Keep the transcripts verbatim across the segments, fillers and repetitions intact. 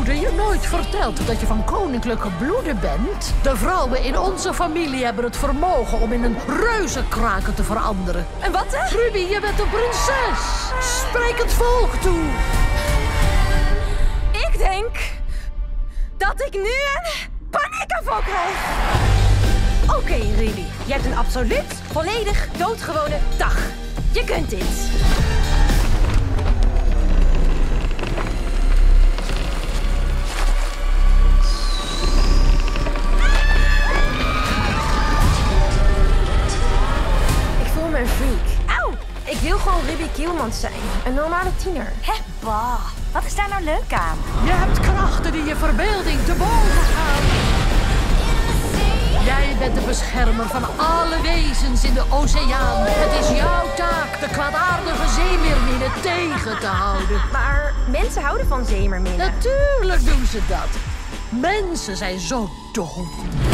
moeder je nooit verteld dat je van koninklijke bloeden bent? De vrouwen in onze familie hebben het vermogen om in een reuzenkraker te veranderen. En wat hè? Ruby, je bent een prinses. Spreek het volk toe. Ik denk dat ik nu een paniekaanval krijg. Oké, okay, Ruby. Je hebt een absoluut, volledig doodgewone dag. Je kunt dit. Ik voel me een freak. Auw! Ik wil gewoon Ruby Kielmans zijn. Een normale tiener. Hé, bah. Wat is daar nou leuk aan? Je hebt krachten die je verbeelding te boven gaan. Jij bent de beschermer van alle wezens in de oceaan. Het is jouw taak de kwaadaardige zeemeerminnen tegen te houden. Maar mensen houden van zeemerminnen. Natuurlijk doen ze dat. Mensen zijn zo dom.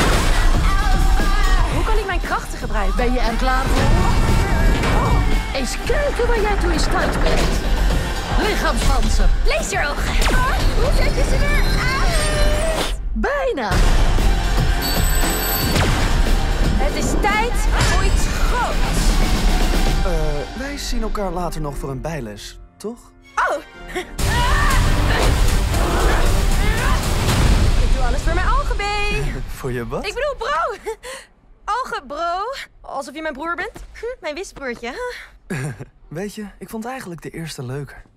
Hoe kan ik mijn krachten gebruiken? Ben je er klaar voor? Eens kijken waar jij toe in staat bent. Lichaamspanzer. Laseroog. Oh, hoe zet je ze eruit? Bijna. Het is tijd voor iets groots. Uh, wij zien elkaar later nog voor een bijles, toch? Oh. Ik doe alles voor mijn algebee. Voor je wat? Ik bedoel bro. Algebro. Alsof je mijn broer bent. Hm, mijn wisbroertje. Weet je, ik vond eigenlijk de eerste leuker.